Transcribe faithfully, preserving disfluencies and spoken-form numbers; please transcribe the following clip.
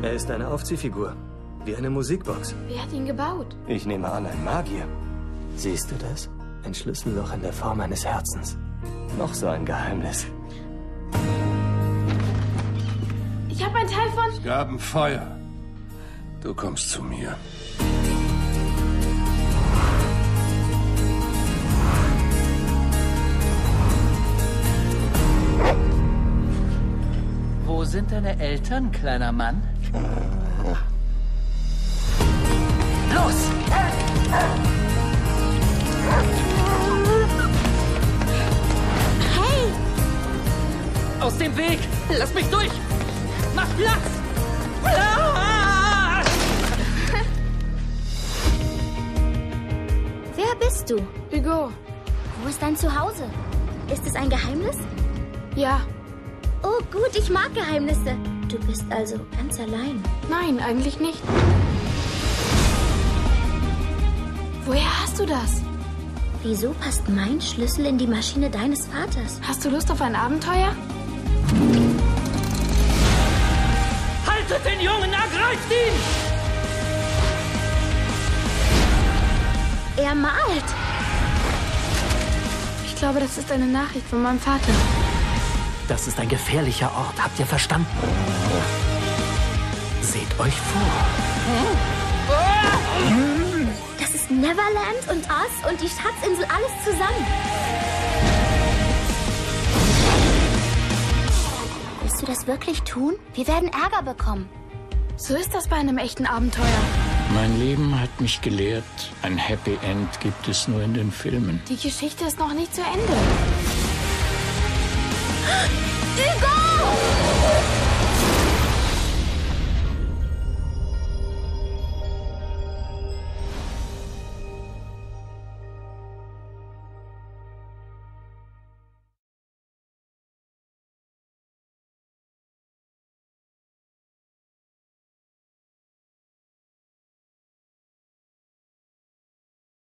Er ist eine Aufziehfigur. Wie eine Musikbox. Wer hat ihn gebaut? Ich nehme an, ein Magier. Siehst du das? Ein Schlüsselloch in der Form eines Herzens. Noch so ein Geheimnis. Ich habe ein Teil von... Es gab ein Feuer. Du kommst zu mir. Wo sind deine Eltern, kleiner Mann? Los! Hey! Aus dem Weg! Lass mich durch! Mach Platz! Ah! Wer bist du? Hugo. Wo ist dein Zuhause? Ist es ein Geheimnis? Ja. Oh, gut, ich mag Geheimnisse. Du bist also ganz allein. Nein, eigentlich nicht. Woher hast du das? Wieso passt mein Schlüssel in die Maschine deines Vaters? Hast du Lust auf ein Abenteuer? Haltet den Jungen, ergreift ihn! Er malt. Ich glaube, das ist eine Nachricht von meinem Vater. Das ist ein gefährlicher Ort. Habt ihr verstanden? Seht euch vor. Das ist Neverland und Oz und die Schatzinsel, alles zusammen. Willst du das wirklich tun? Wir werden Ärger bekommen. So ist das bei einem echten Abenteuer. Mein Leben hat mich gelehrt, ein Happy End gibt es nur in den Filmen. Die Geschichte ist noch nicht zu Ende.